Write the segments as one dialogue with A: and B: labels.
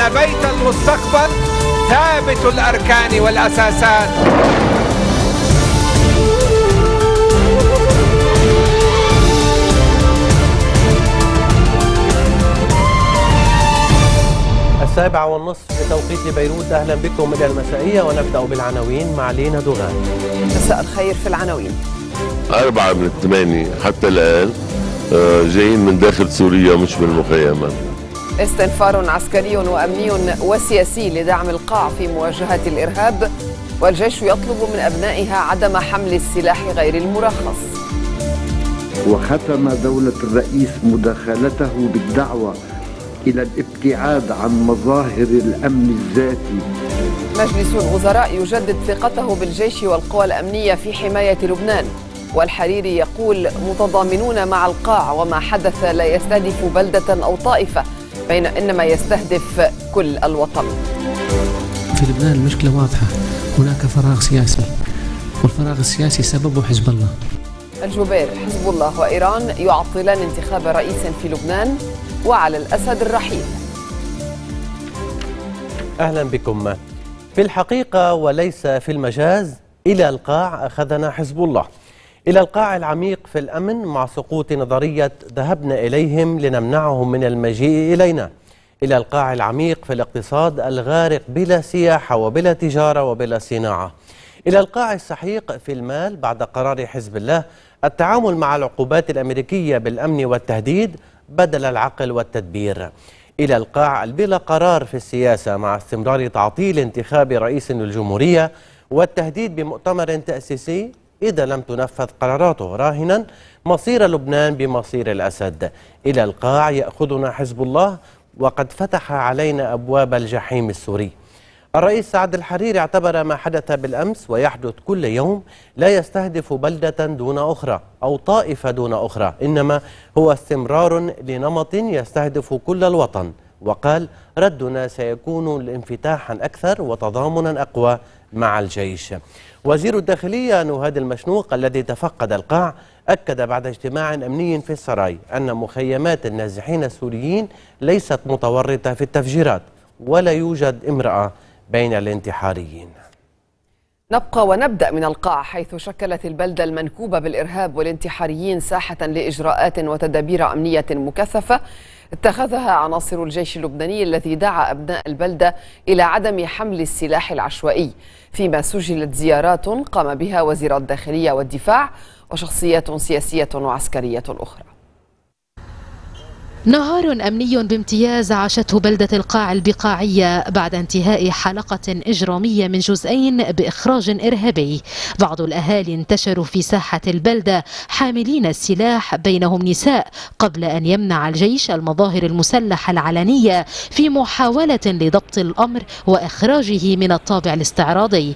A: بيت المستقبل ثابت الأركان والأساسات.
B: السابعة والنصف بتوقيت بيروت. أهلا بكم إلى المسائية، ونبدأ بالعناوين مع لينا دوغان.
C: مساء الخير. في العناوين:
D: 4 من 8 حتى الآن جايين من داخل سوريا مش من المخيمات.
C: استنفار عسكري وأمني وسياسي لدعم القاع في مواجهة الإرهاب، والجيش يطلب من أبنائها عدم حمل السلاح غير المرخص.
E: وختم دولة الرئيس مداخلته بالدعوة إلى الابتعاد عن مظاهر الأمن الذاتي.
C: مجلس الوزراء يجدد ثقته بالجيش والقوى الأمنية في حماية لبنان، والحريري يقول متضامنون مع القاع وما حدث لا يستهدف بلدة أو طائفة، إنما يستهدف كل الوطن.
F: في لبنان المشكلة واضحة، هناك فراغ سياسي، والفراغ السياسي سببه حزب الله.
C: الجبير: حزب الله وإيران يعطلان انتخاب رئيس في لبنان، وعلى الأسد الرحيل.
B: أهلا بكم. في الحقيقة وليس في المجاز، إلى القاع أخذنا حزب الله، إلى القاع العميق في الأمن مع سقوط نظرية ذهبنا إليهم لنمنعهم من المجيء إلينا، إلى القاع العميق في الاقتصاد الغارق بلا سياحة وبلا تجارة وبلا صناعة، إلى القاع السحيق في المال بعد قرار حزب الله التعامل مع العقوبات الأمريكية بالأمن والتهديد بدل العقل والتدبير، إلى القاع البلا قرار في السياسة مع استمرار تعطيل انتخاب رئيس للجمهورية والتهديد بمؤتمر تأسيسي إذا لم تنفذ قراراته، راهنا مصير لبنان بمصير الأسد. إلى القاع يأخذنا حزب الله وقد فتح علينا أبواب الجحيم السوري. الرئيس سعد الحريري اعتبر ما حدث بالأمس ويحدث كل يوم لا يستهدف بلدة دون أخرى أو طائفة دون أخرى، إنما هو استمرار لنمط يستهدف كل الوطن، وقال ردنا سيكون انفتاحا أكثر وتضامنا أقوى مع الجيش. وزير الداخلية نهاد المشنوق الذي تفقد القاع أكد بعد اجتماع أمني في السراي أن مخيمات النازحين السوريين ليست متورطة في التفجيرات ولا يوجد امرأة بين الانتحاريين.
C: نبقى ونبدأ من القاع، حيث شكلت البلدة المنكوبة بالإرهاب والانتحاريين ساحة لإجراءات وتدابير أمنية مكثفة اتخذها عناصر الجيش اللبناني الذي دعا أبناء البلدة إلى عدم حمل السلاح العشوائي، فيما سجلت زيارات قام بها وزير الداخلية والدفاع وشخصيات سياسية وعسكرية أخرى.
G: نهار أمني بامتياز عاشته بلدة القاع البقاعية بعد انتهاء حلقة إجرامية من جزئين بإخراج إرهابي. بعض الأهالي انتشروا في ساحة البلدة حاملين السلاح بينهم نساء، قبل أن يمنع الجيش المظاهر المسلحة العلنية في محاولة لضبط الأمر وإخراجه من الطابع الاستعراضي.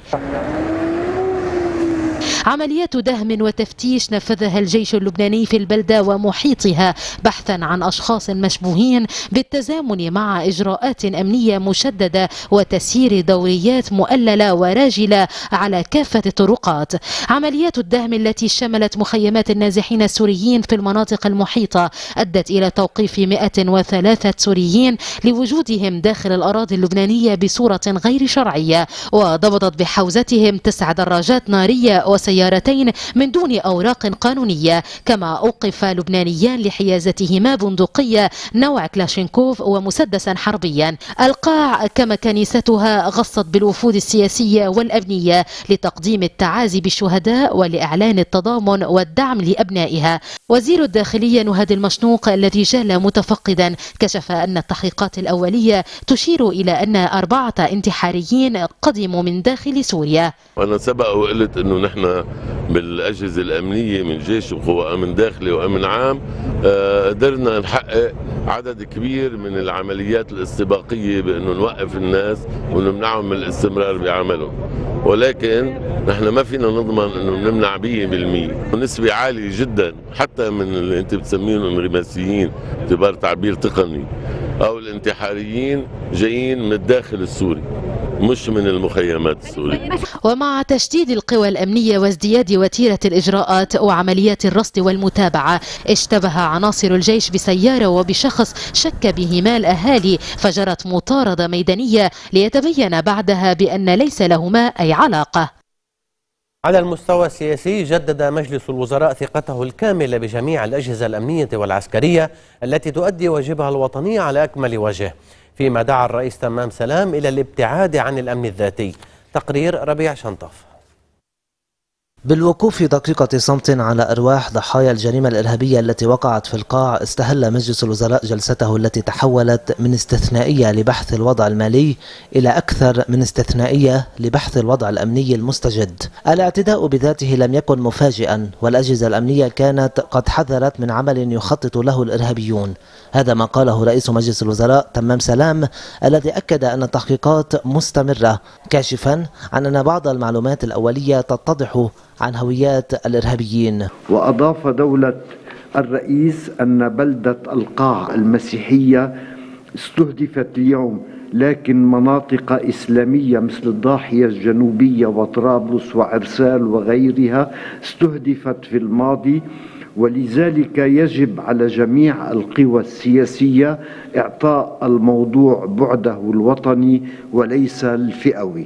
G: عمليات دهم وتفتيش نفذها الجيش اللبناني في البلدة ومحيطها بحثا عن أشخاص مشبوهين بالتزامن مع إجراءات أمنية مشددة وتسيير دوريات مؤللة وراجلة على كافة الطرقات. عمليات الدهم التي شملت مخيمات النازحين السوريين في المناطق المحيطة أدت إلى توقيف 103 سوريين لوجودهم داخل الأراضي اللبنانية بصورة غير شرعية، وضبطت بحوزتهم 9 دراجات نارية وسيارتين من دون أوراق قانونية، كما أوقف لبنانيان لحيازتهما بندقية نوع كلاشينكوف ومسدسا حربيا. القاع كما كنيستها غصت بالوفود السياسية والأمنية لتقديم التعازي بالشهداء ولإعلان التضامن والدعم لأبنائها. وزير الداخلية نهاد المشنوق الذي جال متفقدا كشف أن التحقيقات الأولية تشير إلى أن 4 انتحاريين قدموا من داخل سوريا.
D: وأنا سبق وقلت أنه نحن بالأجهزة الأمنية من جيش وقوى أمن داخلي وأمن عام قدرنا نحقق عدد كبير من العمليات الاستباقية بأنه نوقف الناس ونمنعهم من الاستمرار بعملهم، ولكن نحن ما فينا نضمن أنه نمنع 100%. نسبة عالية جدا حتى من اللي أنت بتسميهم انغماسيين باعتبار تعبير تقني أو الانتحاريين جايين من الداخل السوري، مش من المخيمات السورية.
G: ومع تشديد القوى الأمنية وازدياد وتيرة الإجراءات وعمليات الرصد والمتابعة، اشتبه عناصر الجيش بسيارة وبشخص شك بهما الأهالي، فجرت مطاردة ميدانية ليتبين بعدها بأن ليس لهما أي علاقة.
B: على المستوى السياسي، جدد مجلس الوزراء ثقته الكاملة بجميع الأجهزة الأمنية والعسكرية التي تؤدي واجبها الوطني على أكمل وجه، فيما دعا الرئيس تمام سلام إلى الابتعاد عن الأمن الذاتي. تقرير ربيع شنطف.
H: بالوقوف دقيقة صمت على أرواح ضحايا الجريمة الإرهابية التي وقعت في القاع، استهل مجلس الوزراء جلسته التي تحولت من استثنائية لبحث الوضع المالي إلى أكثر من استثنائية لبحث الوضع الأمني المستجد. الاعتداء بذاته لم يكن مفاجئا، والأجهزة الأمنية كانت قد حذرت من عمل يخطط له الإرهابيون. هذا ما قاله رئيس مجلس الوزراء تمام سلام، الذي أكد أن التحقيقات مستمرة، كاشفا عن أن بعض المعلومات الأولية تتضح عن هويات الإرهابيين.
E: وأضاف دولة الرئيس أن بلدة القاع المسيحية استهدفت اليوم، لكن مناطق إسلامية مثل الضاحية الجنوبية وطرابلس وعرسال وغيرها استهدفت في الماضي، ولذلك يجب على جميع القوى السياسية إعطاء الموضوع بعده الوطني وليس الفئوي.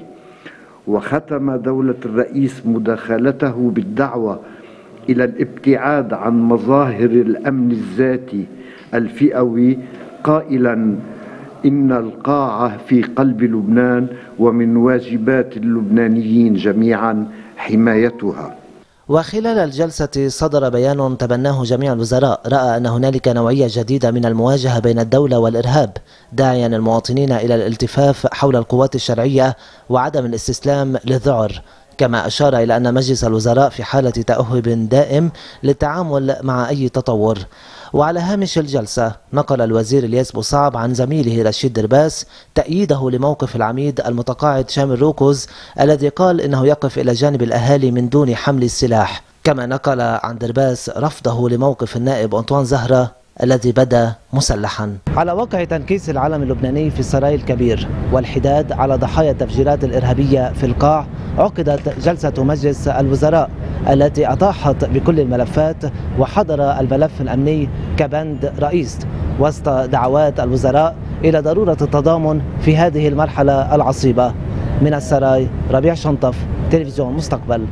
E: وختم دولة الرئيس مداخلته بالدعوة إلى الابتعاد عن مظاهر الأمن الذاتي الفئوي، قائلا إن القاعة في قلب لبنان ومن واجبات اللبنانيين جميعا حمايتها.
H: وخلال الجلسة صدر بيان تبناه جميع الوزراء رأى أن هنالك نوعية جديدة من المواجهة بين الدولة والإرهاب، داعيا المواطنين إلى الالتفاف حول القوات الشرعية وعدم الاستسلام للذعر. كما أشار إلى أن مجلس الوزراء في حالة تأهب دائم للتعامل مع أي تطور. وعلى هامش الجلسة نقل الوزير الياس بوصعب عن زميله رشيد درباس تأييده لموقف العميد المتقاعد شامل روكوز، الذي قال إنه يقف إلى جانب الأهالي من دون حمل السلاح. كما نقل عن درباس رفضه لموقف النائب أنطوان زهرة الذي بدا مسلحا. على واقع تنكيس العلم اللبناني في السراي الكبير والحداد على ضحايا التفجيرات الإرهابية في القاع، عقدت جلسة مجلس الوزراء التي أطاحت بكل الملفات، وحضر الملف الأمني كبند رئيس وسط دعوات الوزراء إلى ضرورة التضامن في هذه المرحلة العصيبة. من السراي ربيع شنطف، تلفزيون مستقبل.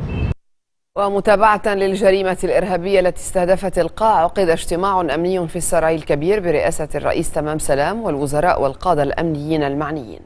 C: ومتابعة للجريمة الإرهابية التي استهدفت القاع، عقد اجتماع أمني في السراي الكبير برئاسة الرئيس تمام سلام والوزراء والقادة الأمنيين المعنيين.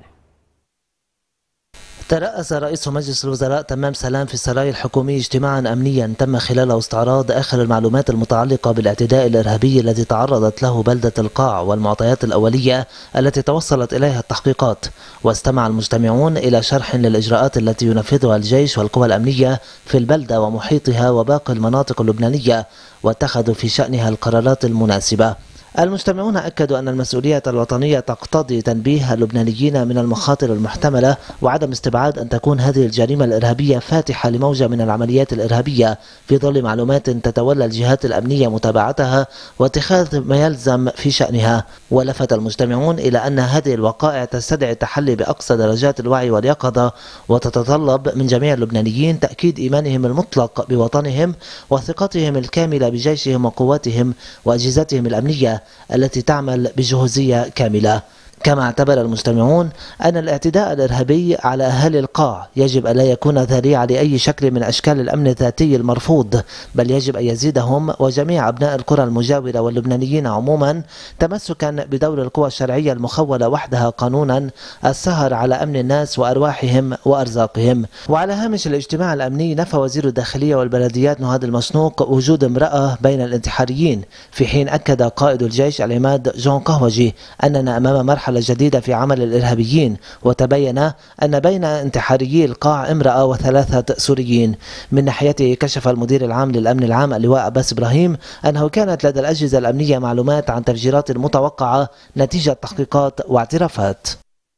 H: ترأس رئيس مجلس الوزراء تمام سلام في السراي الحكومي اجتماعا أمنيا تم خلاله استعراض آخر المعلومات المتعلقة بالاعتداء الإرهابي الذي تعرضت له بلدة القاع والمعطيات الأولية التي توصلت إليها التحقيقات. واستمع المجتمعون إلى شرح للإجراءات التي ينفذها الجيش والقوى الأمنية في البلدة ومحيطها وباقي المناطق اللبنانية، واتخذوا في شأنها القرارات المناسبة. المجتمعون أكدوا أن المسؤولية الوطنية تقتضي تنبيه اللبنانيين من المخاطر المحتملة وعدم استبعاد أن تكون هذه الجريمة الإرهابية فاتحة لموجة من العمليات الإرهابية، في ظل معلومات تتولى الجهات الأمنية متابعتها واتخاذ ما يلزم في شأنها. ولفت المجتمعون إلى أن هذه الوقائع تستدعي التحلي بأقصى درجات الوعي واليقظة، وتتطلب من جميع اللبنانيين تأكيد إيمانهم المطلق بوطنهم وثقتهم الكاملة بجيشهم وقواتهم وأجهزتهم الأمنية التي تعمل بجهوزية كاملة. كما اعتبر المجتمعون أن الاعتداء الإرهابي على أهالي القاع يجب أن لا يكون ذريعة لأي شكل من أشكال الأمن الذاتي المرفوض، بل يجب أن يزيدهم وجميع أبناء القرى المجاورة واللبنانيين عموما تمسكا بدور القوى الشرعية المخولة وحدها قانونا السهر على أمن الناس وأرواحهم وأرزاقهم. وعلى هامش الاجتماع الأمني نفى وزير الداخلية والبلديات نهاد المشنوق وجود امرأة بين الانتحاريين، في حين أكد قائد الجيش العماد جون قهوجي أننا أمام مرحلة جديدة في عمل الإرهابيين، وتبين أن بين انتحاريي القاع امرأة و3 سوريين. من ناحيته كشف المدير العام للأمن العام اللواء عباس إبراهيم أنه كانت لدى الأجهزة الأمنية معلومات عن تفجيرات متوقعة نتيجة تحقيقات واعترافات.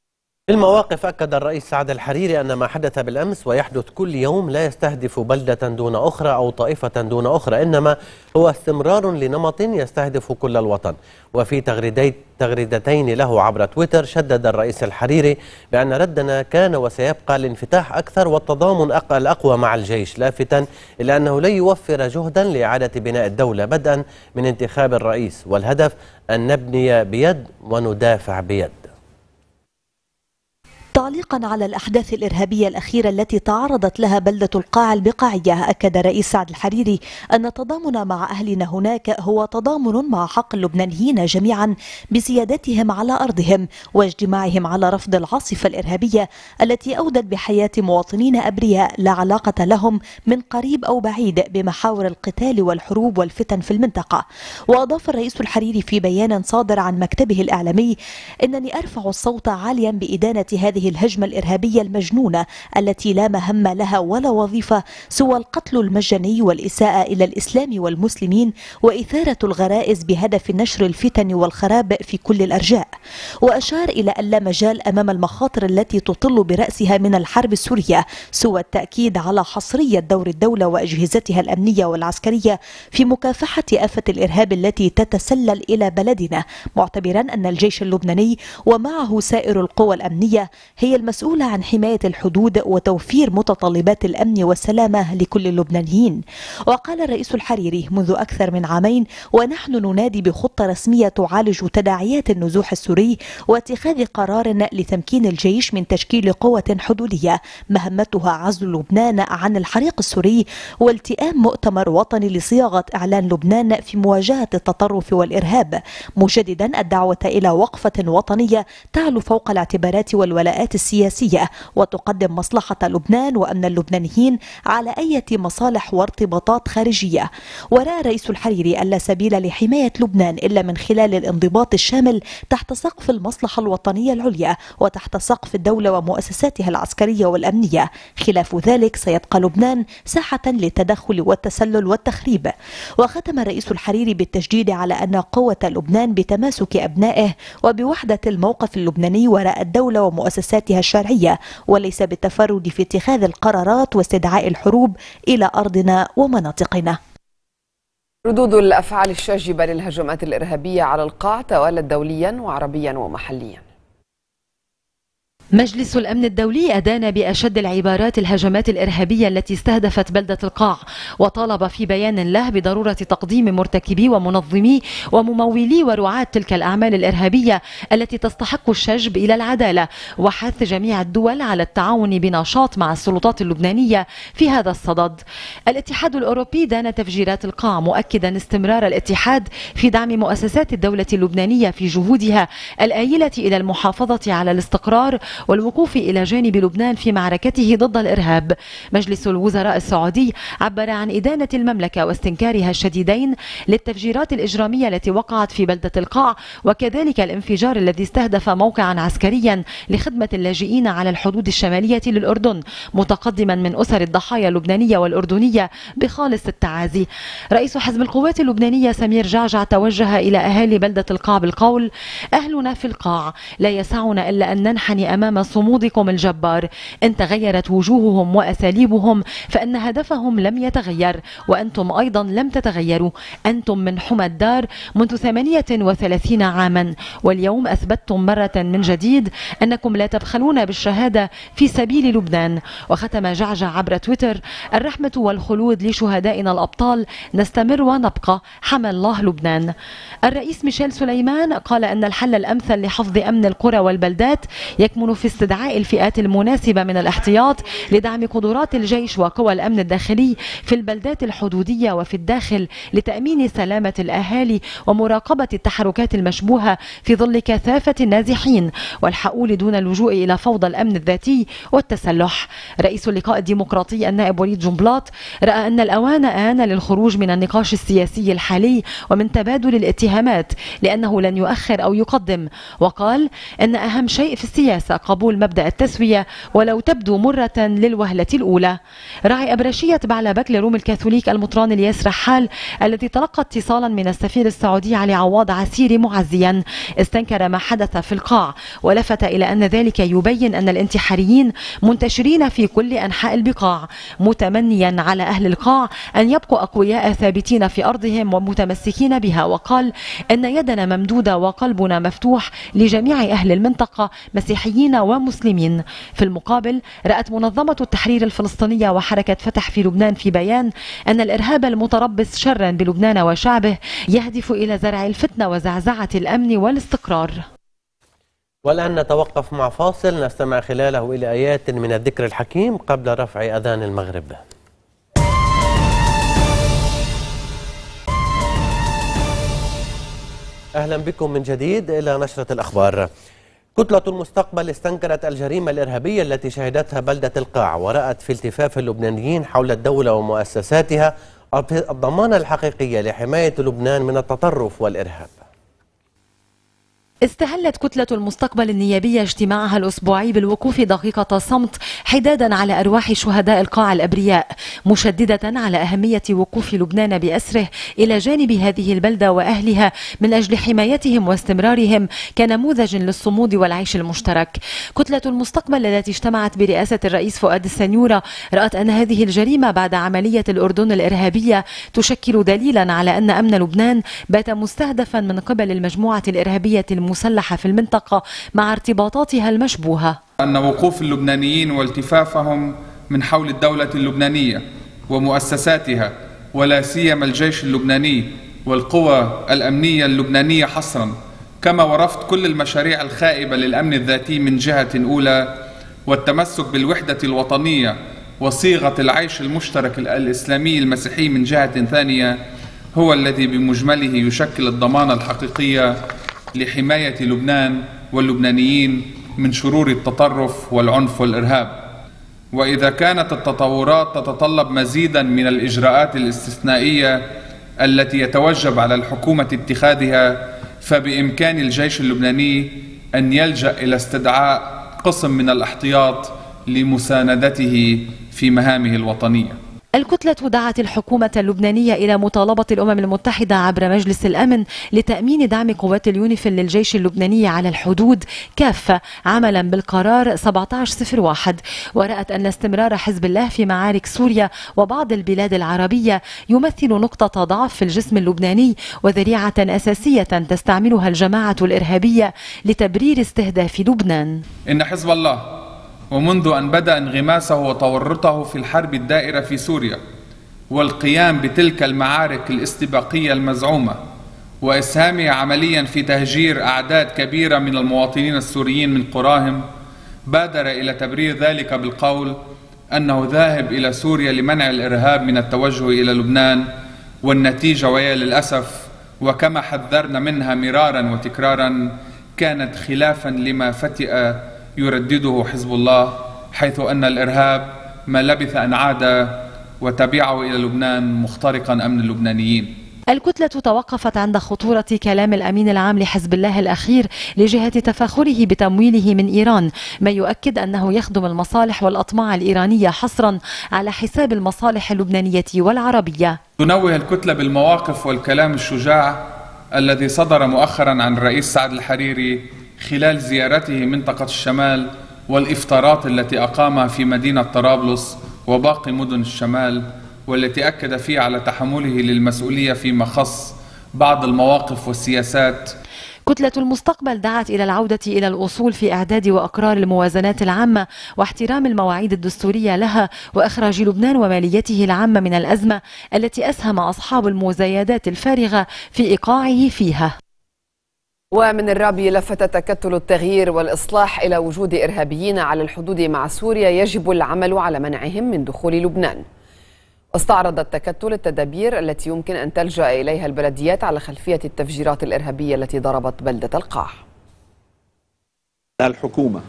B: في المواقف أكد الرئيس سعد الحريري أن ما حدث بالأمس ويحدث كل يوم لا يستهدف بلدة دون أخرى أو طائفة دون أخرى، إنما هو استمرار لنمط يستهدف كل الوطن. وفي تغريدتين له عبر تويتر شدد الرئيس الحريري بأن ردنا كان وسيبقى الانفتاح أكثر والتضامن الأقوى مع الجيش، لافتاً إلى أنه لن يوفر جهداً لإعادة بناء الدولة بدءاً من انتخاب الرئيس، والهدف أن نبني بيد وندافع بيد.
I: تعليقا على الأحداث الإرهابية الأخيرة التي تعرضت لها بلدة القاع البقاعية، أكد الرئيس سعد الحريري أن التضامن مع أهلنا هناك هو تضامن مع حق اللبنانيين جميعا بسيادتهم على أرضهم واجتماعهم على رفض العاصفة الإرهابية التي أودت بحياة مواطنين أبرياء لا علاقة لهم من قريب أو بعيد بمحاور القتال والحروب والفتن في المنطقة. وأضاف الرئيس الحريري في بيان صادر عن مكتبه الإعلامي: إنني أرفع الصوت عاليا بإدانة هذه الهجمة الإرهابية المجنونة التي لا مهم لها ولا وظيفة سوى القتل المجاني والإساءة إلى الإسلام والمسلمين وإثارة الغرائز بهدف نشر الفتن والخراب في كل الأرجاء. وأشار إلى أن لا مجال أمام المخاطر التي تطل برأسها من الحرب السورية سوى التأكيد على حصرية دور الدولة وأجهزتها الأمنية والعسكرية في مكافحة آفة الإرهاب التي تتسلل إلى بلدنا، معتبرا أن الجيش اللبناني ومعه سائر القوى الأمنية هي المسؤولة عن حماية الحدود وتوفير متطلبات الأمن والسلامة لكل اللبنانيين. وقال الرئيس الحريري: منذ أكثر من عامين ونحن ننادي بخطة رسمية تعالج تداعيات النزوح السوري واتخاذ قرار لتمكين الجيش من تشكيل قوة حدودية مهمتها عزل لبنان عن الحريق السوري والتئام مؤتمر وطني لصياغة إعلان لبنان في مواجهة التطرف والإرهاب، مجددا الدعوة إلى وقفة وطنية تعلو فوق الاعتبارات والولاءات السياسية وتقدم مصلحة لبنان وأمن اللبنانيين على أي مصالح وارتباطات خارجية. ورأى رئيس الحريري أن لا سبيل لحماية لبنان إلا من خلال الانضباط الشامل تحت سقف المصلحة الوطنية العليا وتحت سقف الدولة ومؤسساتها العسكرية والأمنية، خلاف ذلك سيبقى لبنان ساحة للتدخل والتسلل والتخريب. وختم الرئيس الحريري بالتشديد على أن قوة لبنان بتماسك أبنائه وبوحدة الموقف اللبناني وراء الدولة ومؤسساتها الشرعية، وليس بالتفرد في اتخاذ القرارات واستدعاء الحروب إلى أرضنا ومناطقنا.
C: ردود الأفعال الشاجبة للهجمات الإرهابية على القاع توالت دوليا وعربيا ومحليا.
J: مجلس الأمن الدولي أدان بأشد العبارات الهجمات الإرهابية التي استهدفت بلدة القاع، وطالب في بيان له بضرورة تقديم مرتكبي ومنظمي وممولي ورعاة تلك الأعمال الإرهابية التي تستحق الشجب إلى العدالة، وحث جميع الدول على التعاون بنشاط مع السلطات اللبنانية في هذا الصدد. الاتحاد الأوروبي دان تفجيرات القاع، مؤكدا استمرار الاتحاد في دعم مؤسسات الدولة اللبنانية في جهودها الآيلة إلى المحافظة على الاستقرار والوقوف إلى جانب لبنان في معركته ضد الإرهاب. مجلس الوزراء السعودي عبر عن إدانة المملكة واستنكارها الشديدين للتفجيرات الإجرامية التي وقعت في بلدة القاع، وكذلك الانفجار الذي استهدف موقعا عسكريا لخدمة اللاجئين على الحدود الشمالية للأردن، متقدما من أسر الضحايا اللبنانية والأردنية بخالص التعازي. رئيس حزب القوات اللبنانية سمير جعجع توجه إلى أهالي بلدة القاع بالقول: أهلنا في القاع لا يسعنا إلا أن ننحني أمام صمودكم الجبار. إن تغيرت وجوههم وأساليبهم فإن هدفهم لم يتغير، وأنتم أيضا لم تتغيروا. أنتم من حمى الدار منذ 38 عاما، واليوم أثبتتم مرة من جديد أنكم لا تبخلون بالشهادة في سبيل لبنان. وختم جعجع عبر تويتر: الرحمة والخلود لشهدائنا الأبطال، نستمر ونبقى، حمى الله لبنان. الرئيس ميشيل سليمان قال أن الحل الأمثل لحفظ أمن القرى والبلدات يكمن في استدعاء الفئات المناسبة من الاحتياط لدعم قدرات الجيش وقوى الأمن الداخلي في البلدات الحدودية وفي الداخل لتأمين سلامة الأهالي ومراقبة التحركات المشبوهة في ظل كثافة النازحين، والحقول دون اللجوء إلى فوضى الأمن الذاتي والتسلح. رئيس اللقاء الديمقراطي النائب وليد جنبلاط رأى أن الأوان آن للخروج من النقاش السياسي الحالي ومن تبادل الاتهامات، لأنه لن يؤخر أو يقدم. وقال أن أهم شيء في السياسة قبول مبدأ التسوية ولو تبدو مرة للوهلة الأولى. راعي أبرشية بعلبك لروم الكاثوليك المطران الياس رحال الذي تلقى اتصالا من السفير السعودي علي عواض عسيري معزيا استنكر ما حدث في القاع، ولفت إلى أن ذلك يبين أن الانتحاريين منتشرين في كل أنحاء البقاع، متمنيا على أهل القاع أن يبقوا أقوياء ثابتين في أرضهم ومتمسكين بها، وقال إن يدنا ممدودة وقلبنا مفتوح لجميع أهل المنطقة مسيحيين ومسلمين. في المقابل رأت منظمة التحرير الفلسطينية وحركة فتح في لبنان في بيان أن الإرهاب المتربص شرا بلبنان وشعبه يهدف إلى زرع الفتنة وزعزعة الأمن والاستقرار.
B: والآن نتوقف مع فاصل نستمع خلاله إلى آيات من الذكر الحكيم قبل رفع أذان المغرب. أهلا بكم من جديد إلى نشرة الأخبار. كتلة المستقبل استنكرت الجريمة الإرهابية التي شهدتها بلدة القاع، ورأت في التفاف اللبنانيين حول الدولة ومؤسساتها الضمانة الحقيقية لحماية لبنان من التطرف والإرهاب.
J: استهلت كتلة المستقبل النيابية اجتماعها الأسبوعي بالوقوف دقيقة صمت حدادا على أرواح شهداء القاع الأبرياء، مشددة على أهمية وقوف لبنان بأسره إلى جانب هذه البلدة وأهلها من أجل حمايتهم واستمرارهم كنموذج للصمود والعيش المشترك. كتلة المستقبل التي اجتمعت برئاسة الرئيس فؤاد السنيورة رأت أن هذه الجريمة بعد عملية الأردن الإرهابية تشكل دليلا على أن أمن لبنان بات مستهدفا من قبل المجموعة الإرهابية المسلحة في المنطقة مع ارتباطاتها المشبوهة.
K: أن وقوف اللبنانيين والتفافهم من حول الدولة اللبنانية ومؤسساتها ولا سيما الجيش اللبناني والقوى الأمنية اللبنانية حصرا، كما ورفض كل المشاريع الخائبة للأمن الذاتي من جهة أولى، والتمسك بالوحدة الوطنية وصيغة العيش المشترك الإسلامي المسيحي من جهة ثانية، هو الذي بمجمله يشكل الضمانة الحقيقية لحماية لبنان واللبنانيين من شرور التطرف والعنف والإرهاب. وإذا كانت التطورات تتطلب مزيدا من الإجراءات الاستثنائية التي يتوجب على الحكومة اتخاذها، فبإمكان الجيش اللبناني أن يلجأ إلى استدعاء قسم من الاحتياط لمساندته في مهامه الوطنية.
J: الكتلة دعت الحكومة اللبنانية إلى مطالبة الأمم المتحدة عبر مجلس الأمن لتأمين دعم قوات اليونيفيل للجيش اللبناني على الحدود كافة عملا بالقرار 1701، ورأت أن استمرار حزب الله في معارك سوريا وبعض البلاد العربية يمثل نقطة ضعف في الجسم اللبناني وذريعة أساسية تستعملها الجماعة الإرهابية لتبرير استهداف لبنان.
K: إن حزب الله ومنذ أن بدأ انغماسه وتورطه في الحرب الدائرة في سوريا والقيام بتلك المعارك الاستباقية المزعومة وإسهامه عمليا في تهجير أعداد كبيرة من المواطنين السوريين من قراهم، بادر إلى تبرير ذلك بالقول أنه ذاهب إلى سوريا لمنع الإرهاب من التوجه إلى لبنان، والنتيجة وهي للأسف وكما حذرنا منها مرارا وتكرارا كانت خلافا لما فتئ يردده حزب الله، حيث أن الإرهاب ما لبث أن عاد وتبعه إلى لبنان مخترقا أمن اللبنانيين.
J: الكتلة توقفت عند خطورة كلام الأمين العام لحزب الله الأخير لجهة تفاخره بتمويله من إيران، ما يؤكد أنه يخدم المصالح والأطماع الإيرانية حصرا على حساب المصالح اللبنانية والعربية.
K: تنوه الكتلة بالمواقف والكلام الشجاع الذي صدر مؤخرا عن الرئيس سعد الحريري خلال زيارته منطقة الشمال والإفطارات التي أقامها في مدينة طرابلس وباقي مدن الشمال، والتي أكد فيها على تحمله للمسؤولية فيما خص بعض المواقف والسياسات.
J: كتلة المستقبل دعت إلى العودة إلى الأصول في إعداد وأقرار الموازنات العامة واحترام المواعيد الدستورية لها وإخراج لبنان وماليته العامة من الأزمة التي أسهم أصحاب المزايدات الفارغة في إيقاعه فيها.
C: ومن الرابي لفت تكتل التغيير والإصلاح إلى وجود إرهابيين على الحدود مع سوريا يجب العمل على منعهم من دخول لبنان. واستعرض التكتل التدابير التي يمكن أن تلجأ إليها البلديات على خلفية التفجيرات الإرهابية التي ضربت بلدة القاع.
L: الحكومة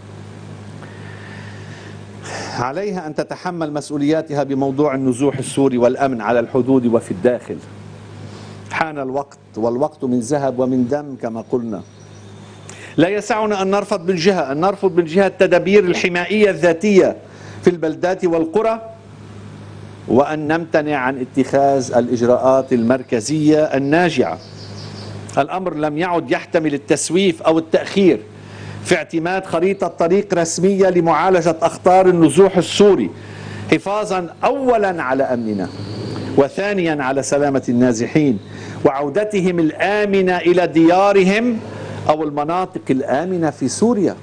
L: عليها أن تتحمل مسؤولياتها بموضوع النزوح السوري والأمن على الحدود وفي الداخل. حان الوقت، والوقت من ذهب ومن دم كما قلنا، لا يسعنا أن نرفض من جهة التدابير الحمائية الذاتية في البلدات والقرى، وأن نمتنع عن اتخاذ الإجراءات المركزية الناجعة. الأمر لم يعد يحتمل التسويف أو التأخير في اعتماد خريطة طريق رسمية لمعالجة أخطار النزوح السوري، حفاظا أولا على أمننا وثانيا على سلامة النازحين وعودتهم الآمنة إلى ديارهم أو المناطق الآمنة في سوريا.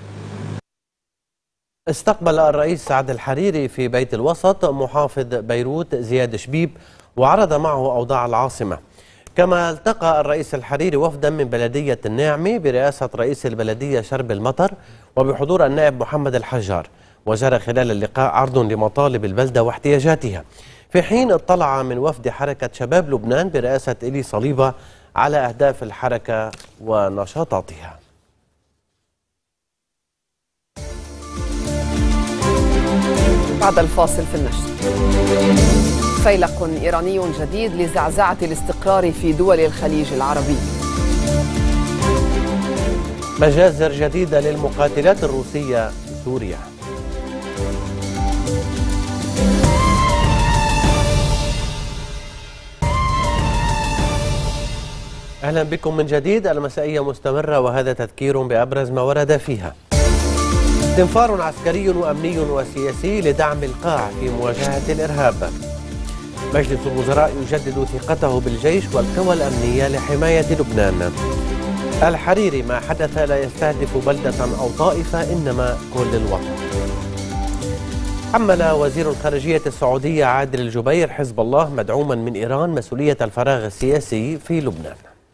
B: استقبل الرئيس سعد الحريري في بيت الوسط محافظ بيروت زياد شبيب وعرض معه أوضاع العاصمة. كما التقى الرئيس الحريري وفدا من بلدية الناعمة برئاسة رئيس البلدية شرب المطر وبحضور النائب محمد الحجار، وجرى خلال اللقاء عرض لمطالب البلدة واحتياجاتها، في حين اطلع من وفد حركة شباب لبنان برئاسة إلي صليبة على أهداف الحركة ونشاطاتها.
C: بعد الفاصل في النشر، فيلق إيراني جديد لزعزعة الاستقرار في دول الخليج العربي.
B: مجازر جديدة للمقاتلات الروسية في سوريا. أهلا بكم من جديد. المسائية مستمرة وهذا تذكير بأبرز ما ورد فيها. استنفار عسكري وأمني وسياسي لدعم القاع في مواجهة الإرهاب. مجلس الوزراء يجدد ثقته بالجيش والقوى الأمنية لحماية لبنان. الحريري: ما حدث لا يستهدف بلدة أو طائفة إنما كل الوطن. حمل وزير الخارجية السعودية عادل الجبير حزب الله مدعوما من إيران مسؤولية الفراغ السياسي في لبنان.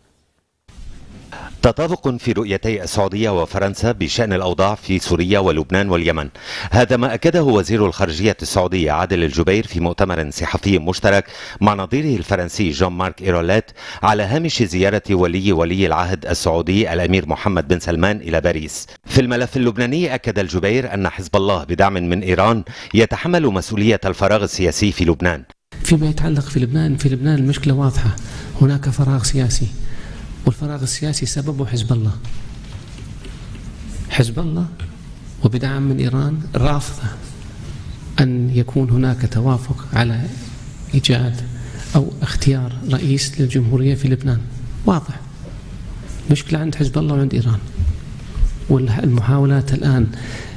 M: تطابق في رؤيتي السعودية وفرنسا بشأن الأوضاع في سوريا ولبنان واليمن، هذا ما أكده وزير الخارجية السعودية عادل الجبير في مؤتمر صحفي مشترك مع نظيره الفرنسي جون مارك إيروليت على هامش زيارة ولي العهد السعودي الأمير محمد بن سلمان إلى باريس. في الملف اللبناني أكد الجبير أن حزب الله بدعم من إيران يتحمل مسؤولية الفراغ السياسي في لبنان.
F: فيما يتعلق في لبنان المشكلة واضحة، هناك فراغ سياسي، والفراغ السياسي سببه حزب الله وبدعم من إيران رافضة أن يكون هناك توافق على إيجاد أو اختيار رئيس للجمهورية في لبنان. واضح مشكلة عند حزب الله وعند إيران، والمحاولات الآن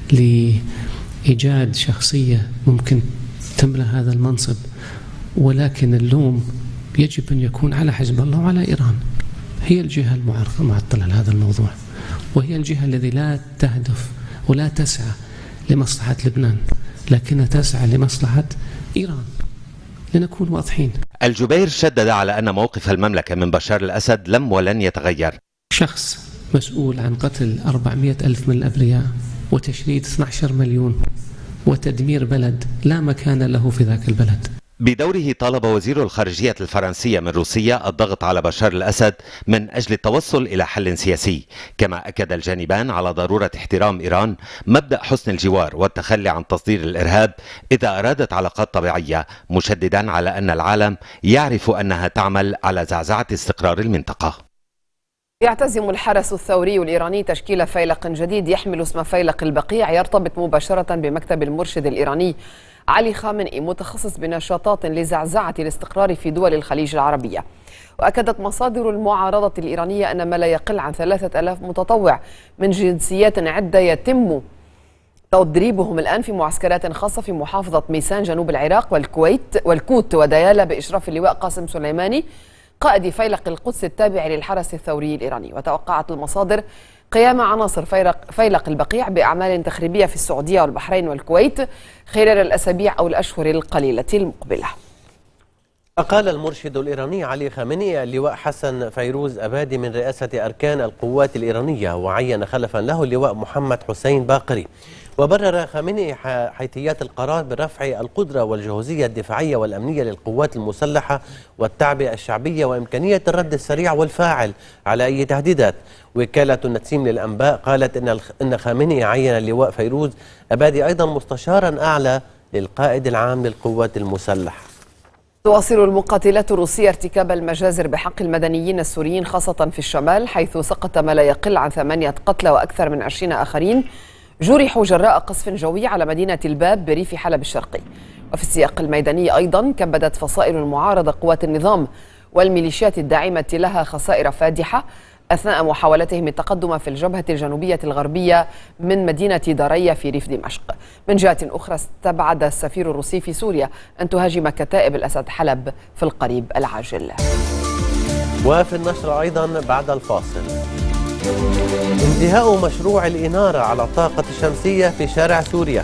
F: لإيجاد شخصية ممكن تملأ هذا المنصب، ولكن اللوم يجب أن يكون على حزب الله وعلى إيران. هي الجهة المعطلة لهذا الموضوع، وهي الجهة التي لا تهدف ولا تسعى لمصلحة لبنان، لكنها تسعى لمصلحة إيران، لنكون واضحين.
M: الجبير شدد على أن موقف المملكة من بشار الأسد لم ولن يتغير.
F: شخص مسؤول عن قتل 400,000 من الأبرياء وتشريد 12 مليون وتدمير بلد لا مكان له في ذاك البلد.
M: بدوره طالب وزير الخارجية الفرنسية من روسيا الضغط على بشار الأسد من أجل التوصل إلى حل سياسي، كما أكد الجانبان على ضرورة احترام إيران مبدأ حسن الجوار والتخلي عن تصدير الإرهاب إذا أرادت علاقات طبيعية، مشددا على أن العالم يعرف أنها تعمل على زعزعة استقرار المنطقة.
C: يعتزم الحرس الثوري الإيراني تشكيل فيلق جديد يحمل اسم فيلق البقيع، يرتبط مباشرة بمكتب المرشد الإيراني علي خامنئي، متخصص بنشاطات لزعزعة الاستقرار في دول الخليج العربية. وأكدت مصادر المعارضة الإيرانية أن ما لا يقل عن 3000 متطوع من جنسيات عدة يتم تدريبهم الآن في معسكرات خاصة في محافظة ميسان جنوب العراق والكوت وديالى بإشراف اللواء قاسم سليماني قائد فيلق القدس التابع للحرس الثوري الإيراني. وتوقعت المصادر قيام عناصر فيلق البقيع بأعمال تخريبية في السعودية والبحرين والكويت خلال الأسابيع أو الأشهر القليلة المقبلة.
B: أقال المرشد الإيراني علي خامنئي اللواء حسن فيروز أبادي من رئاسة أركان القوات الإيرانية، وعين خلفا له اللواء محمد حسين باقري. وبرر خامنئي حيثيات القرار برفع القدرة والجهوزية الدفاعية والأمنية للقوات المسلحة والتعبئة الشعبية وإمكانية الرد السريع والفاعل على أي تهديدات. وكالة النسيم للأنباء قالت إن خامنئي عين اللواء فيروز أبادي أيضا مستشارا أعلى للقائد العام للقوات المسلحة.
C: تواصل المقاتلات الروسية ارتكاب المجازر بحق المدنيين السوريين خاصة في الشمال، حيث سقط ما لا يقل عن 8 قتلى وأكثر من 20 آخرين جرحوا جراء قصف جوي على مدينة الباب بريف حلب الشرقي. وفي السياق الميداني أيضا كبدت فصائل المعارضة قوات النظام والميليشيات الداعمة لها خسائر فادحة أثناء محاولتهم التقدم في الجبهة الجنوبية الغربية من مدينة داريا في ريف دمشق. من جهة أخرى استبعد السفير الروسي في سوريا أن تهاجم كتائب الأسد حلب في القريب العاجل.
B: وفي النشر أيضا بعد الفاصل، انتهاء مشروع الإنارة على الطاقة الشمسية في شارع سوريا،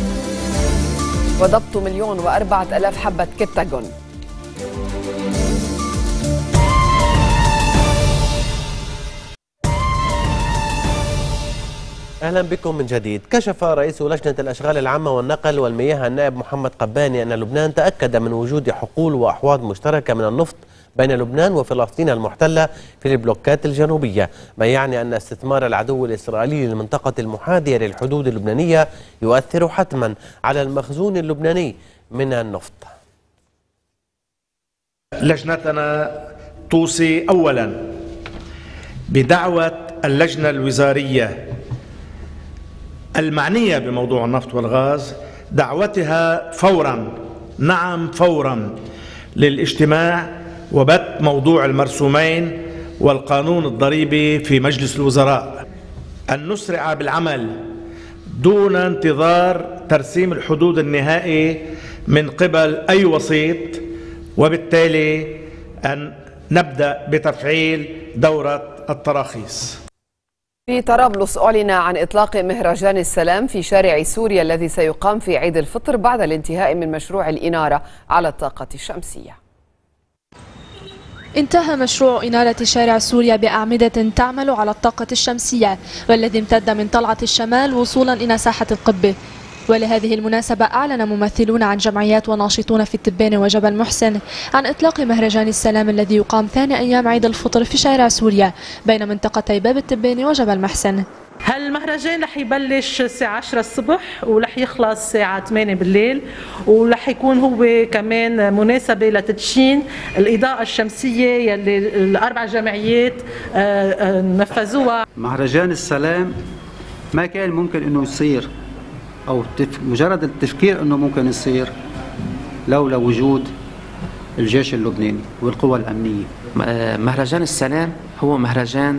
C: وضبط 1,004,000 حبة كبتاغون.
B: أهلا بكم من جديد. كشف رئيس لجنة الأشغال العامة والنقل والمياه النائب محمد قباني أن لبنان تأكد من وجود حقول وأحواض مشتركة من النفط بين لبنان وفلسطين المحتلة في البلوكات الجنوبية، ما يعني أن استثمار العدو الإسرائيلي للمنطقة المحاذية للحدود اللبنانية يؤثر حتما على المخزون اللبناني من النفط.
N: لجنتنا توصي أولا بدعوة اللجنة الوزارية المعنية بموضوع النفط والغاز، دعوتها فورا، نعم فورا، للاجتماع وبث موضوع المرسومين والقانون الضريبي في مجلس الوزراء. أن نسرع بالعمل دون انتظار ترسيم الحدود النهائي من قبل أي وسيط، وبالتالي أن نبدأ بتفعيل دورة التراخيص.
C: في طرابلس أعلن عن إطلاق مهرجان السلام في شارع سوريا الذي سيقام في عيد الفطر بعد الانتهاء من مشروع الإنارة على الطاقة الشمسية.
O: انتهى مشروع إنارة شارع سوريا بأعمدة تعمل على الطاقة الشمسية، والذي امتد من طلعة الشمال وصولا إلى ساحة القبة. ولهذه المناسبة أعلن ممثلون عن جمعيات وناشطون في التبانة وجبل محسن عن إطلاق مهرجان السلام الذي يقام ثاني أيام عيد الفطر في شارع سوريا بين منطقتي باب التبانة وجبل محسن.
P: هالمهرجان رح يبلش الساعة 10 الصبح ورح يخلص الساعة 8 بالليل، ورح يكون هو كمان مناسبة لتدشين الإضاءة الشمسية يلي الأربع جمعيات نفذوها.
Q: مهرجان السلام ما كان ممكن إنه يصير، أو مجرد التفكير أنه ممكن يصير لولا وجود الجيش اللبناني والقوى الأمنية.
R: مهرجان السلام هو مهرجان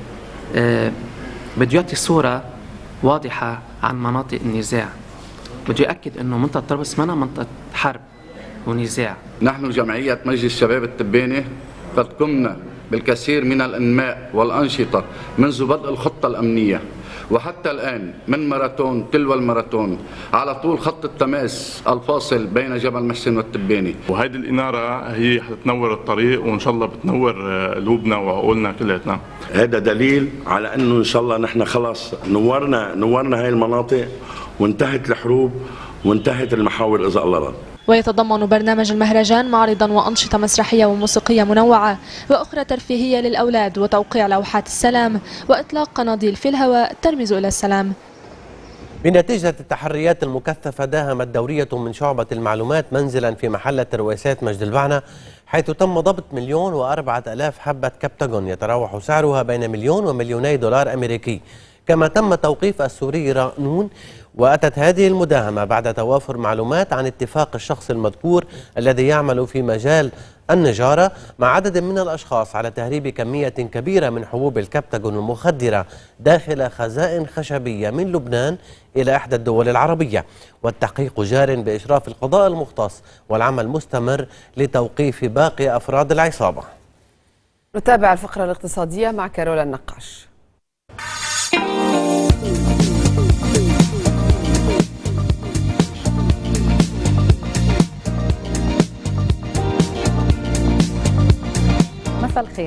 R: بده يعطي صورة واضحة عن مناطق النزاع، بده يأكد أنه منطقة طرابلس منا منطقة حرب ونزاع.
S: نحن جمعية مجلس شباب التبانة قد قمنا بالكثير من الإنماء والأنشطة منذ بدء الخطة الأمنية وحتى الآن، من ماراثون تلو الماراثون على طول خط التماس الفاصل بين جبل محسن والتباني.
T: وهيدي الإنارة هي حتنور الطريق، وإن شاء الله بتنور قلوبنا وعقولنا كلياتنا.
U: هذا دليل على أنه إن شاء الله نحن خلاص نورنا هاي المناطق وانتهت الحروب وانتهت المحاور إذا الله راد.
O: ويتضمن برنامج المهرجان معرضا وأنشطة مسرحية وموسيقية منوعة وأخرى ترفيهية للأولاد وتوقيع لوحات السلام وإطلاق قناديل في الهواء ترمز إلى السلام.
B: بنتيجة التحريات المكثفة داهمت دورية من شعبة المعلومات منزلا في محلة رويسات مجد البعنة، حيث تم ضبط 1,004,000 حبة كبتاغون يتراوح سعرها بين $1,000,000 و$2,000,000 أمريكي. كما تم توقيف السوري رانون. وأتت هذه المداهمة بعد توافر معلومات عن اتفاق الشخص المذكور الذي يعمل في مجال النجارة مع عدد من الأشخاص على تهريب كمية كبيرة من حبوب الكبتاغون المخدرة داخل خزائن خشبية من لبنان إلى إحدى الدول العربية. والتحقيق جار بإشراف القضاء المختص، والعمل مستمر لتوقيف باقي أفراد العصابة.
C: نتابع الفقرة الاقتصادية مع كارولا النقاش.
V: مساء الخير.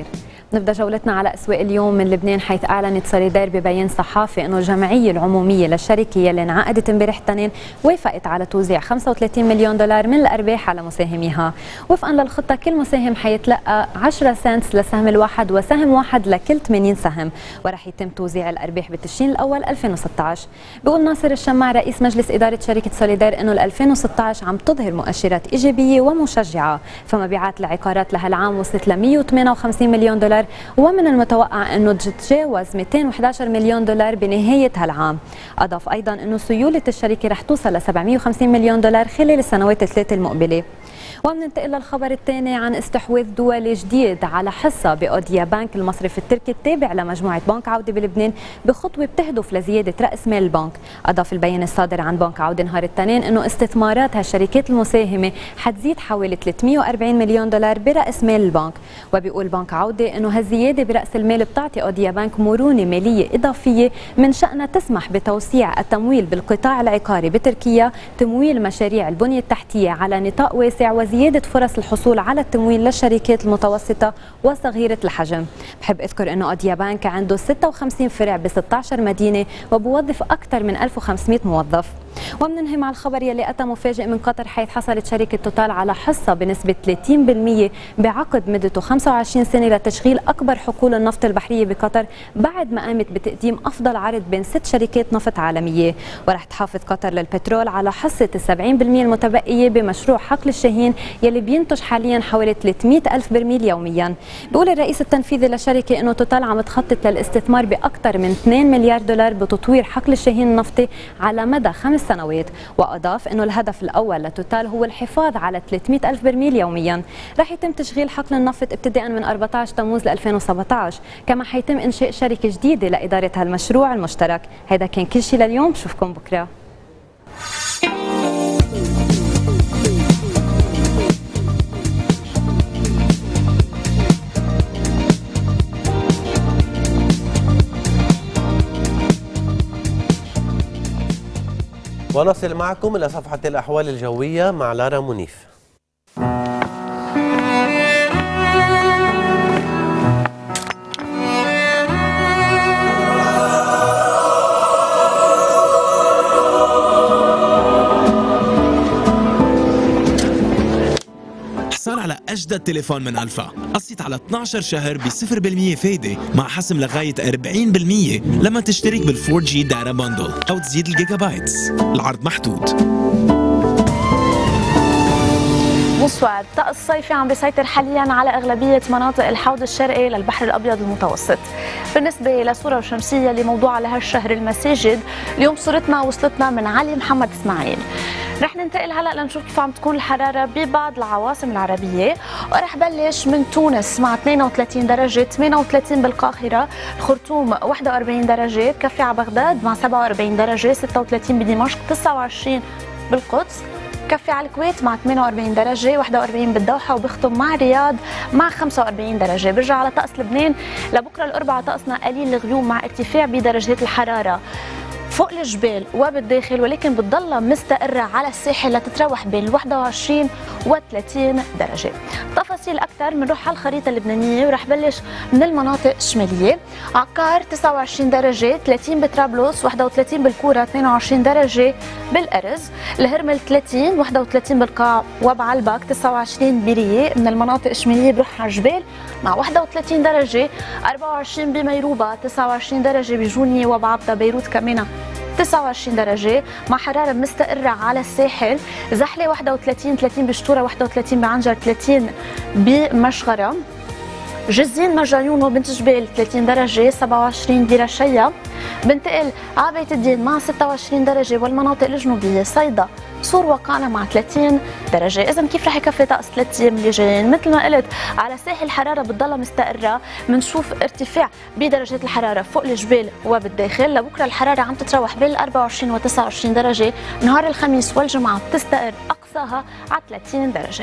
A: نبدأ جولتنا على أسواق اليوم من لبنان، حيث أعلنت سوليدار ببيان صحافي أنه الجمعية العمومية للشركة يلي انعقدت امبارح الاثنين وافقت على توزيع 35 مليون دولار من الأرباح على مساهميها. وفقا للخطة كل مساهم حيتلقى 10 سنت لسهم الواحد وسهم واحد لكل 80 سهم، ورح يتم توزيع الأرباح بتشرين الأول 2016. بيقول ناصر الشماع رئيس مجلس إدارة شركة سوليدار أنه 2016 عم تظهر مؤشرات إيجابية ومشجعة، فمبيعات العقارات لهالعام وصلت ل 158 مليون دولار، ومن المتوقع أنه تتجاوز 211 مليون دولار بنهاية هالعام. أضاف أيضا أنه سيولة الشركة رح توصل ل 750 مليون دولار خلال السنوات الثلاثة المقبلة. ومننتقل للخبر الثاني عن استحواذ دولي جديد على حصة بأوديا بنك المصرف التركي التابع لمجموعة بنك عودة بلبنان، بخطوة بتهدف لزيادة رأس مال البنك. أضاف البيان الصادر عن بنك عودة نهار الاثنين أنه استثمارات هالشركات المساهمة حتزيد حوالي 340 مليون دولار برأس مال البنك. وبيقول بنك عودة أنه هالزيادة برأس المال بتعطي أوديا بنك مرونة مالية إضافية من شأنها تسمح بتوسيع التمويل بالقطاع العقاري بتركيا، تمويل مشاريع البنية التحتية على نطاق واسع، وزيادة فرص الحصول على التمويل للشركات المتوسطة وصغيرة الحجم. بحب أذكر أنه أوديا بنك عنده 56 فرع ب 16 مدينة وبوظف أكثر من 1500 موظف. ومننهي مع الخبر يلي أتى مفاجئ من قطر، حيث حصلت شركة توتال على حصة بنسبة 30% بعقد مدته 25 سنة لتشغيل أكبر حقول النفط البحرية بقطر، بعد ما قامت بتقديم أفضل عرض بين 6 شركات نفط عالمية. ورح تحافظ قطر للبترول على حصة 70% المتبقية بمشروع حقل الشاهين يلي بينتج حاليا حوالي 300 ألف برميل يوميا. بيقول الرئيس التنفيذي للشركة أنه توتال عم تخطط للاستثمار بأكثر من 2 مليار دولار بتطوير حقل الشاهين النفطي على مدى 5 سنوات. وأضاف أنه الهدف الأول لتوتال هو الحفاظ على 300 ألف برميل يوميا. رح يتم تشغيل حقل النفط ابتداء من 14 تموز 2017، كما حيتم إنشاء شركة جديدة لإدارة هالمشروع المشترك. هذا كان كل شيء لليوم، بشوفكم بكرة.
B: ونصل معكم إلى صفحة الأحوال الجوية مع لارا منيف.
V: احصل على أجدد تليفون من ألفا، قسط على 12 شهر ب 0% فايدة مع حسم لغاية 40% لما تشترك بال4G داتا بندل أو تزيد الجيجا بايتس. العرض محدود.
W: بونسوار. الطقس الصيفي عم بيسيطر حاليا على اغلبيه مناطق الحوض الشرقي للبحر الابيض المتوسط. بالنسبه لصوره وشمسيه اللي موضوعه لهالشهر المساجد، اليوم صورتنا وصلتنا من علي محمد اسماعيل. رح ننتقل هلا لنشوف كيف عم تكون الحراره ببعض العواصم العربيه، ورح بلش من تونس مع 32 درجه، 38 بالقاهره، الخرطوم 41 درجه، بكفي على بغداد مع 47 درجه، 36 بدمشق، 29 بالقدس، كفي على الكويت مع 48 درجة، 41 بالدوحة، وبختم مع الرياض مع 45 درجة. برجع على طقس لبنان لبكرة الأربعاء، طقسنا قليل الغيوم مع ارتفاع بدرجات الحرارة فوق الجبال وبالداخل، ولكن بتضلها مستقرة على الساحل لتتراوح بين 21 و 30 درجة. تفاصيل أكثر بنروح على الخريطة اللبنانية، ورح بلش من المناطق الشمالية. عكار 29 درجة، 30 بطرابلس، 31 بالكورة، 22 درجة بالأرز، الهرمل 30، 31 بالقاع وبعلبك، 29 برية. من المناطق الشمالية بروح على الجبال مع 31 درجة، 24 بميروبة، 29 درجة بجونية وبعبدة، بيروت كمان 29 درجة مع حرارة مستقرة على الساحل، زحلة 31، 30 بشطورة، 31 بعنجر، 30 بمشغرة، جزين مرجعيون وبنت جبال 30 درجة، 27 برشية. بنتقل على بيت الدين مع 26 درجة، والمناطق الجنوبية صيدا، صور وقعنا مع 30 درجة. إذا كيف رح يكفي طقس 3 أيام اللي جايين؟ مثل ما قلت على ساحل الحرارة بتضلها مستقرة، بنشوف ارتفاع بدرجات الحرارة فوق الجبال وبالداخل. لبكرة الحرارة عم تتراوح بين 24 و 29 درجة، نهار الخميس والجمعة بتستقر أقصاها على 30 درجة.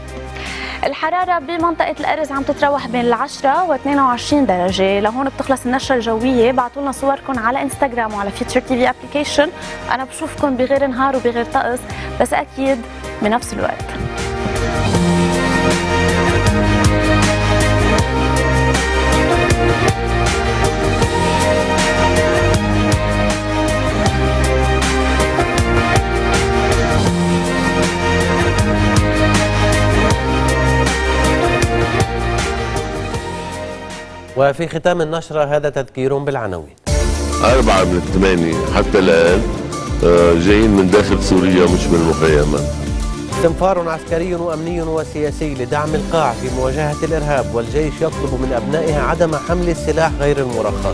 W: الحرارة بمنطقة الأرز عم تتراوح بين 10 و 22 درجة. لهون بتخلص النشرة الجوية، بعتوا لنا صوركم على انستغرام وعلى فيوتشر تي في ابلكيشن. أنا بشوفكم بغير نهار وبغير طقس، بس أكيد بنفس الوقت.
B: وفي ختام النشرة هذا تذكير بالعناوين.
D: 4 من 8 حتى الآن جايين من داخل سوريا مش من المخيمات.
B: استنفار عسكري وأمني وسياسي لدعم القاع في مواجهة الإرهاب، والجيش يطلب من أبنائها عدم حمل السلاح غير المرخص.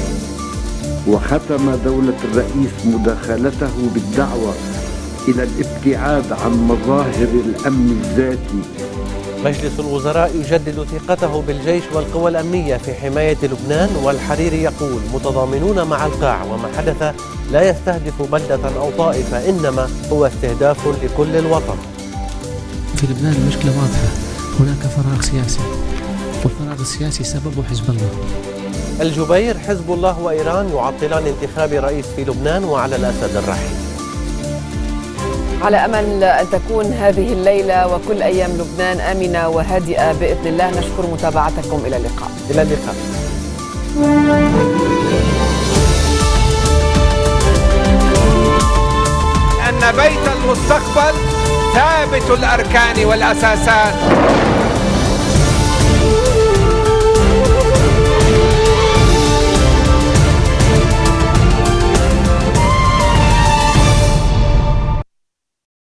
E: وختم دولة الرئيس مداخلته بالدعوة إلى الابتعاد عن مظاهر الأمن الذاتي.
B: مجلس الوزراء يجدد ثقته بالجيش والقوى الأمنية في حماية لبنان، والحريري يقول متضامنون مع القاع وما حدث لا يستهدف بلدة أو طائفة، إنما هو استهداف لكل الوطن.
F: في لبنان المشكلة واضحة، هناك فراغ سياسي، والفراغ السياسي سببه حزب الله.
B: الجبير، حزب الله وإيران يعطلان انتخاب رئيس في لبنان وعلى الأسد الرحيل.
C: على أمل أن تكون هذه الليلة وكل أيام لبنان آمنة وهادئة بإذن الله. نشكر متابعتكم. إلى اللقاء.
B: إلى اللقاء.
G: أن بيت المستقبل ثابت الأركان والأساسات.